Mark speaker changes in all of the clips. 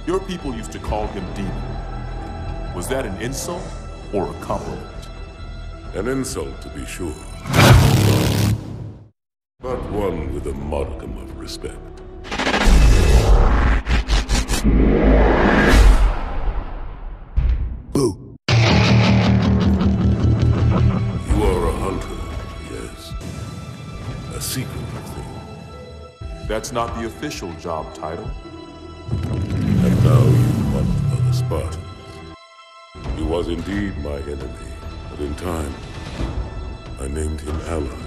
Speaker 1: Your people used to call him Demon. Was that an insult or a compliment?
Speaker 2: An insult, to be sure. But one with a modicum of respect.
Speaker 3: Boo.
Speaker 2: You are a hunter, yes. A secret thing.
Speaker 1: That's not the official job title.
Speaker 2: And now you hunt other Spartans. He was indeed my enemy, but in time, I named him ally.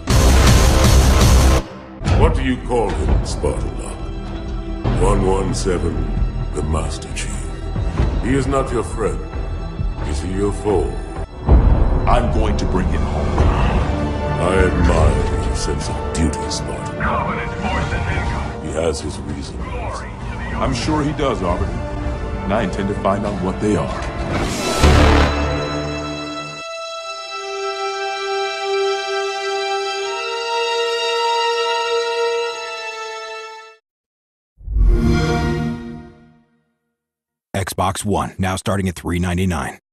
Speaker 2: What do you call him, Spartalot? 117, the Master Chief. He is not your friend. Is he your foe?
Speaker 1: I'm going to bring him home.
Speaker 2: I admire your sense of duty, Spartan.
Speaker 4: Covenant forces income.
Speaker 2: He has his reasons.
Speaker 4: Glory to the
Speaker 1: I'm sure he does, Arbiter. And I intend to find out what they are.
Speaker 3: Xbox One, now starting at $399.